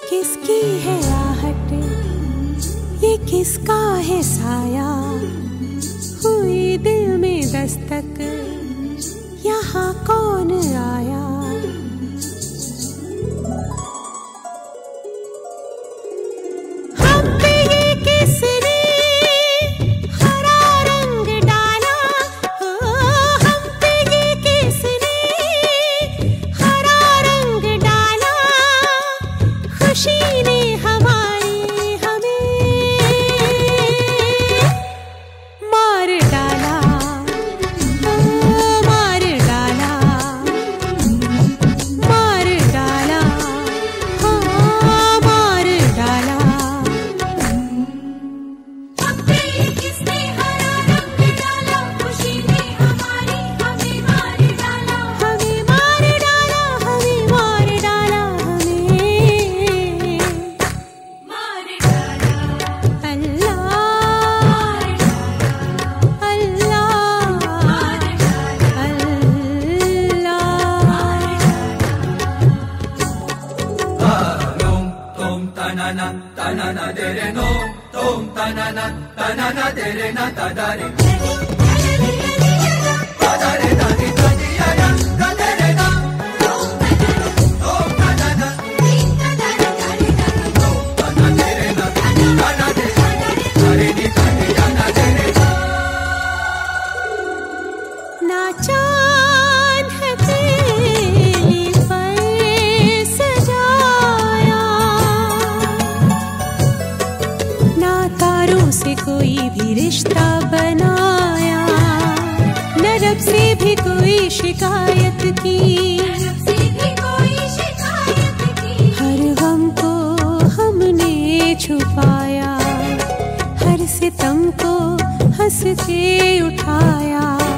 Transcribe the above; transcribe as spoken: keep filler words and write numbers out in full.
किसकी है आहट, ये किसका है साया, हुई दिल में दस्तक, यहाँ कौन आया। हम पे ये किसने हरा रंग डाला, हम पे ये किसने हरा रंग डाला, खुशी ने हमारी हमें मार डाला, मार डाला, मार डाला, हाँ मार डाला। हम पे ये किसने हरा रंग डाला, खुशी ने हमारी हमें मार डाला, हमें मार डाला, हमें मार डाला, हमें मार डाला। अल्लाह अल्लाह अल्लाह। Nom tom tanana tanana dere nom tom tanana tanana dere na tadare tadare dadi dadi ara tadare na tom tanana tom tanana dere na tanana dere ni tadi ana dere ना चांद है तेरी पर सजाया, ना तारों से कोई भी रिश्ता बनाया, न रब से भी कोई शिकायत की, से भी कोई शिकायत की, हर गम को हमने छुपाया, हर सितम को हंस के उठाया।